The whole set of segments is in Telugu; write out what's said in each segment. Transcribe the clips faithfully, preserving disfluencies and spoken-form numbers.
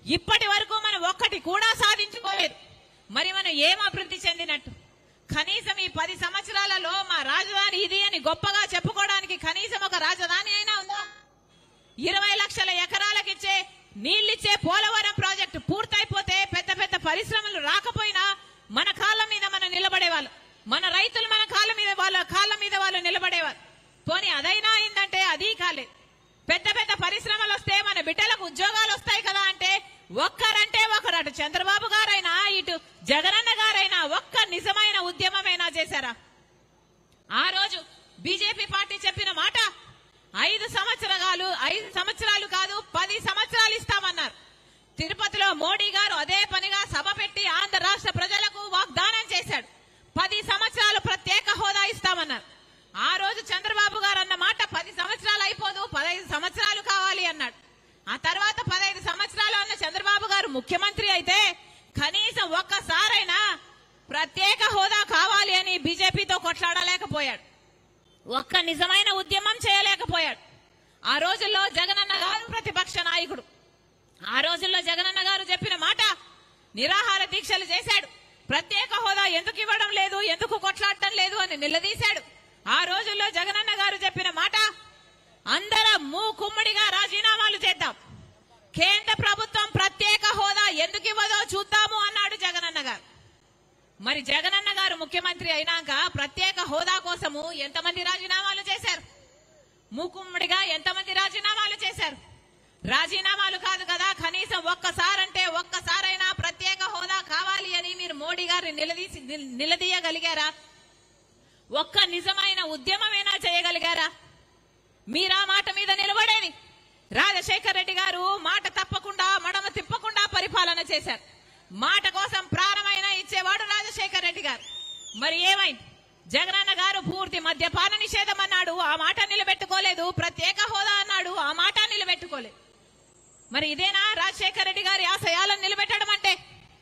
ఇప్పటి వరకు మనం ఒక్కటి కూడా సాధించుకోలేదు. మరి మనం ఏం అభివృద్ధి చెందినట్టు? కనీసం ఈ పది సంవత్సరాలలో మా రాజధాని ఇది అని గొప్పగా చెప్పుకోవడానికి కనీసం ఒక రాజధాని అయినా ఉందా? ఇరవై లక్షల ఎకరాలకిచ్చే నీళ్ళిచ్చే పోలవరం ప్రాజెక్టు పూర్తయిపోతే పెద్ద పెద్ద పరిశ్రమలు రాకపోయినా మన కాళ్ళ మీద మనం నిలబడేవాళ్ళు, మన రైతులు మన కాళ్ళ మీద వాళ్ళ కాళ్ళ మీద వాళ్ళు నిలబడేవాళ్ళు. పోనీ అదైనా అయిందంటే అది కాలేదు. పెద్ద పెద్ద పరిశ్రమలు వస్తే మన బిడ్డలకు ఉద్యోగాలు వస్తాయి కదా అంటే ఒక్కరంటే ఒకరు, అటు చంద్రబాబు గారైనా ఇటు జగనన్న గారైనా ఒక్క నిజమైన ఉద్యమమైనా చేశారా? ఆ రోజు బీజేపీ పార్టీ చెప్పిన మాట ఐదు సంవత్సరాలు ఐదు సంవత్సరాలు కాదు పది సంవత్సరాలు ఇస్తామన్నారు. తిరుపతిలో మోడీ గారు అదే పనిగా సభ పెట్టి ఆంధ్ర రాష్ట్ర ప్రజలకు వాగ్దానం చేశాడు. పది సంవత్సరాలు ప్రత్యేక హోదా ఇస్తామన్నారు. ఆ రోజు చంద్రబాబు గారు అన్న మాట పది సంవత్సరాలు అయిపోదు పదహైదు సంవత్సరాలు కావాలి అన్నాడు. ఆ తర్వాత పదహైదు సంవత్సరాలు అన్న చంద్రబాబు గారు ముఖ్యమంత్రి అయితే కనీసం ఒక్కసారైనా ప్రత్యేక హోదా కావాలి అని బీజేపీతో కొట్లాడలేకపోయాడు. ఒక్క నిజమైన ఉద్యమం చేయలేకపోయాడు. ఆ రోజుల్లో జగనన్న గారు ప్రతిపక్ష నాయకుడు. ఆ రోజుల్లో జగనన్న గారు చెప్పిన మాట నిరాహార దీక్షలు చేశాడు. ప్రత్యేక హోదా ఎందుకు ఇవ్వడం లేదు, ఎందుకు కొట్లాడటం లేదు అని నిలదీశాడు. ఆ రోజుల్లో జగనన్న గారు చెప్పిన మాట అందరం మూకుమ్మడిగా రాజీనామాలు చేద్దాం, కేంద్ర ప్రభుత్వం ప్రత్యేక హోదా ఎందుకు ఇవ్వదో చూద్దాము అన్నాడు జగనన్న గారు. మరి జగనన్న గారు ముఖ్యమంత్రి అయినాక ప్రత్యేక హోదా కోసము ఎంతమంది రాజీనామాలు చేశారు? మూకుమ్మడిగా ఎంతమంది రాజీనామాలు చేశారు? రాజీనామాలు కాదు కదా, కనీసం ఒక్కసారంటే ఒక్కసారైనా ప్రత్యేక హోదా కావాలి అని మీరు మోడీ గారిని నిలదీసి నిలదీయగలిగారా? ఒక్క నిజమైన ఉద్యమమైనా చేయగలిగారా? మీరా మాట మీద నిలబడేది. రాజశేఖర రెడ్డి గారు మాట తప్పకుండా మడమ తిప్పకుండా పరిపాలన చేశారు. మాట కోసం ప్రాణమైనా ఇచ్చేవాడు రాజశేఖర రెడ్డి గారు. మరి ఏమైంది? జగనన్న గారు పూర్తి మద్యపాన నిషేధం అన్నాడు, ఆ మాట నిలబెట్టుకోలేదు. ప్రత్యేక హోదా అన్నాడు, ఆ మాట నిలబెట్టుకోలేదు. మరి ఇదేనా రాజశేఖర రెడ్డి గారి ఆశయాలను నిలబెట్టడం అంటే?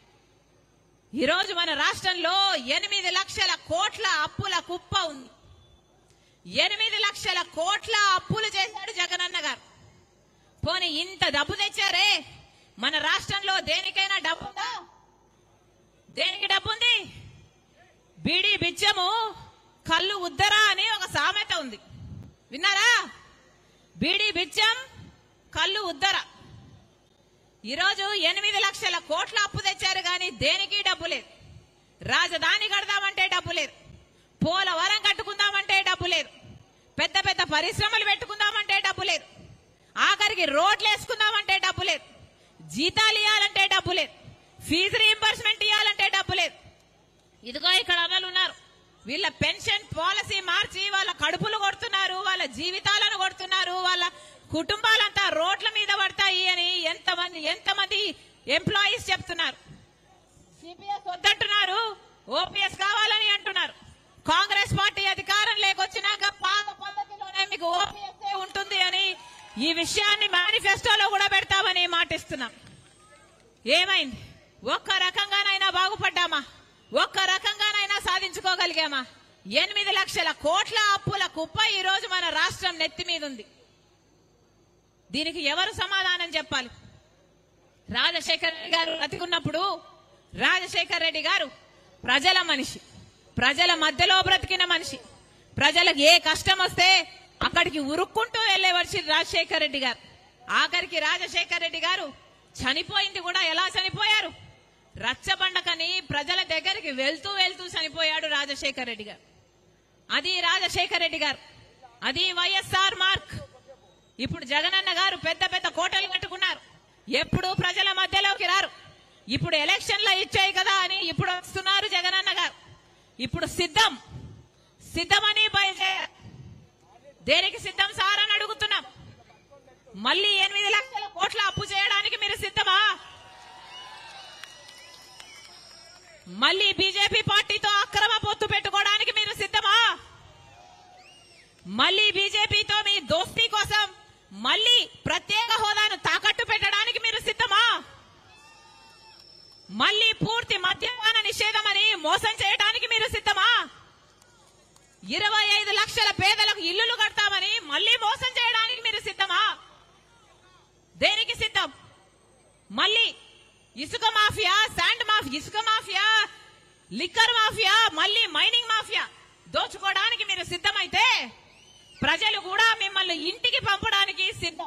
ఈరోజు మన రాష్ట్రంలో ఎనిమిది లక్షల కోట్ల అప్పుల కుప్ప ఉంది. ఎనిమిది లక్షల కోట్ల అప్పులు చేశాడు జగనన్న గారు. పోనీ ఇంత డబ్బు తెచ్చారే, మన రాష్ట్రంలో దేనికైనా డబ్బు ఉందా? దేనికి డబ్బు ఉంది? బీడీ బిచ్చము కళ్ళు ఉద్దరా అని ఒక సామెత ఉంది, విన్నారా? బీడీ బిచ్చం కళ్ళు ఉద్దర. ఈరోజు ఎనిమిది లక్షల కోట్ల అప్పు తెచ్చారు కానీ దేనికి డబ్బు లేదు. రాజధాని కడదామంటే డబ్బు లేదు, పోలవరం కట్టుకుందామంటే డబ్బు లేదు, పెద్ద పెద్ద పరిశ్రమలు పెట్టుకుందామంటే డబ్బు లేదు, ఆఖరికి రోడ్లు వేసుకుందామంటే డబ్బు లేదు, జీతాలు ఇవ్వాలంటే డబ్బు లేదు, ఫీజు రీయింబర్స్మెంట్ ఇవ్వాలంటే డబ్బు లేదు. ఇదిగో ఇక్కడ అమలు ఉన్నారు, వీళ్ళ పెన్షన్ పాలసీ మార్చి వాళ్ళ కడుపులు కొడుతున్నారు, వాళ్ళ జీవితాలను కొడుతున్నారు, వాళ్ళ కుటుంబాలంతా రోడ్ల మీద పడతాయి అని ఎంతమంది ఎంతమంది ఎంప్లాయీస్ చెప్తున్నారు. సిపిఎస్ వద్దంటున్నారు, ఓపీఎస్ కావాలని అంటున్నారు. కాంగ్రెస్ పార్టీ అధికారం లేకొచ్చినాక పాత పద్ధతిలోనే మీకు ఓపీఎస్ ఉంటుంది అని ఈ విషయాన్ని మేనిఫెస్టోలో కూడా పెడతామని మాటిస్తున్నాం. ఏమైంది? ఒక్క రకంగానైనా బాగుపడ్డామా? ఒక్క రకంగానైనా సాధించుకోగలిగామా? ఎనిమిది లక్షల కోట్ల అప్పుల కుప్ప ఈ రోజు మన రాష్ట్రం నెత్తి మీద ఉంది. దీనికి ఎవరు సమాధానం చెప్పాలి? రాజశేఖర రెడ్డి గారు బ్రతికున్నప్పుడు రాజశేఖర రెడ్డి గారు ప్రజల మనిషి, ప్రజల మధ్యలో బ్రతికిన మనిషి. ప్రజలకు ఏ కష్టం వస్తే అక్కడికి ఉరుక్కుంటూ వెళ్లే వచ్చి రాజశేఖర రెడ్డి గారు. ఆఖరికి రాజశేఖర రెడ్డి గారు చనిపోయింది కూడా ఎలా చనిపోయారు? రచ్చబండకని ప్రజల దగ్గరికి వెళ్తూ వెళ్తూ చనిపోయాడు రాజశేఖర రెడ్డి గారు. అది రాజశేఖర రెడ్డి గారు, అది వైఎస్ఆర్ మార్క్. ఇప్పుడు జగనన్న గారు పెద్ద పెద్ద కోటలు కట్టుకున్నారు, ఎప్పుడు ప్రజల మధ్యలోకి రారు. ఇప్పుడు ఎలక్షన్లో ఇచ్చాయి కదా అని ఇప్పుడు వస్తున్నారు జగనన్న గారు. ఇప్పుడు సిద్ధం సిద్ధమని బయలుదేరారు. దేనికి సిద్ధం సార్ అని అడుగుతున్నాం. మళ్ళీ ఎనిమిది లక్షల కోట్ల అప్పు చేయడానికి మీరు సిద్ధమా? మళ్ళీ బీజేపీ పార్టీతో అక్రమ పొత్తు పెట్టుకోవడానికి మీరు సిద్ధమా? మళ్ళీ బీజేపీతో మీ దోస్తీ కోసం మళ్ళీ ప్రత్యేక హోదాను తాకట్టు పెట్టడానికి మీరు సిద్ధమా? మళ్ళీ పూర్తి మద్యపాన నిషేధం అని మోసం చేయడానికి మీరు సిద్ధమా? ఇరవై ఐదు లక్షల పేదలకు ఇల్లులు కడతామని మళ్ళీ మోసం చేయడానికి మీరు సిద్ధమా? దేనికి సిద్ధం? మళ్ళీ ఇసుక మాఫియా, శాండ్ మాఫియా, ఇసుక మాఫియా, లిక్కర్ మాఫియా, మళ్ళీ మైనింగ్ మాఫియా దోచుకోవడానికి మీరు సిద్ధమైతే ప్రజలు కూడా మిమ్మల్ని ఇంటికి పంపడానికి సిద్ధం.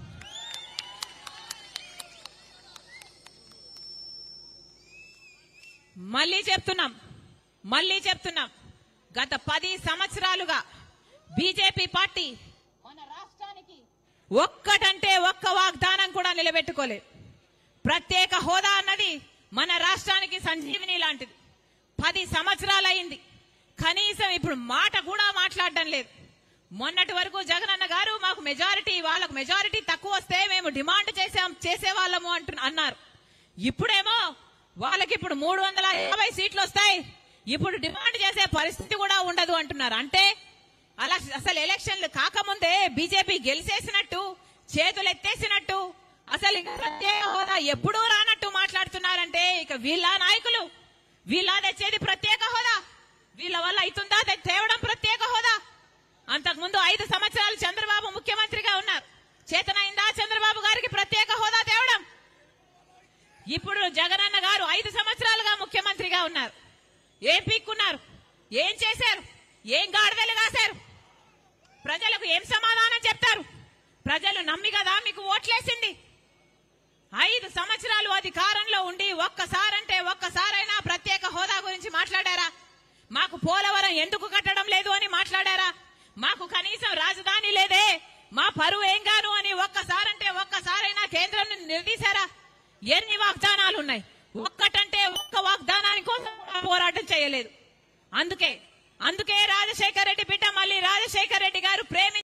మళ్ళీ చెప్తున్నాం మళ్ళీ చెప్తున్నాం గత పది సంవత్సరాలుగా బీజేపీ పార్టీ మన రాష్ట్రానికి ఒక్కటంటే ఒక్క వాగ్దానం కూడా నిలబెట్టుకోలేదు. ప్రత్యేక హోదా అన్నది మన రాష్ట్రానికి సంజీవిని లాంటిది. పది సంవత్సరాలైంది, కనీసం ఇప్పుడు మాట కూడా మాట్లాడడం లేదు. మొన్నటి వరకు జగనన్న గారు మాకు మెజారిటీ, వాళ్ళకు మెజారిటీ తక్కువ వస్తే మేము డిమాండ్ చేసాం చేసేవాళ్ళము అంటు అన్నారు. ఇప్పుడేమో వాళ్ళకి ఇప్పుడు మూడు వందల యాభై సీట్లు వస్తాయి, ఇప్పుడు డిమాండ్ చేసే పరిస్థితి కూడా ఉండదు అంటున్నారు. అంటే అలా అసలు ఎలక్షన్లు కాకముందే బీజేపీ గెలిచేసినట్టు, చేతులు ఎత్తేసినట్టు, అసలు ఇంకా ప్రత్యేక హోదా ఎప్పుడూ రానట్టు మాట్లాడుతున్నారంటే ఇక వీళ్ళ నాయకులు, వీళ్ళ తెచ్చేది ప్రత్యేక హోదా, వీళ్ళ వల్ల అవుతుందా తేవడం ప్రత్యేక హోదా? అంతకుముందు ఐదు సంవత్సరాలు చంద్రబాబు ముఖ్యమంత్రిగా ఉన్నారు, చేతనైందా చంద్రబాబు గారికి ప్రత్యేక హోదా తేవడం? ఇప్పుడు జగనన్న గారు ఐదు సంవత్సరాలుగా ముఖ్యమంత్రిగా ఉన్నారు, ఏం పీక్కున్నారు, ఏం చేశారు, ఏం గాడిదలు కాశారు, ప్రజలకు ఏం సమాధానం చెప్తారు? ప్రజలు నమ్మి కదా మీకు ఓట్లేసింది. ఐదు సంవత్సరాలు అధికారంలో ఉండి ఒక్కసారంటే ఒక్కసారైనా ప్రత్యేక హోదా గురించి మాట్లాడారా? మాకు పోలవరం ఎందుకు కట్టడం లేదు అని మాట్లాడారా? మాకు కనీసం రాజధాని లేదే, మా పరువు ఏం గాను అని ఒక్కసారంటే ఒక్కసారైనా కేంద్రం నిలదీశారా? ఎన్ని వాగ్దానాలు ఉన్నాయి, ఒక్కటంటే ఒక్క వాగ్దానాని కోసం పోరాటం చేయలేదు. అందుకే అందుకే రాజశేఖర రెడ్డి బిడ్డ మళ్ళీ రాజశేఖర రెడ్డి గారు ప్రేమి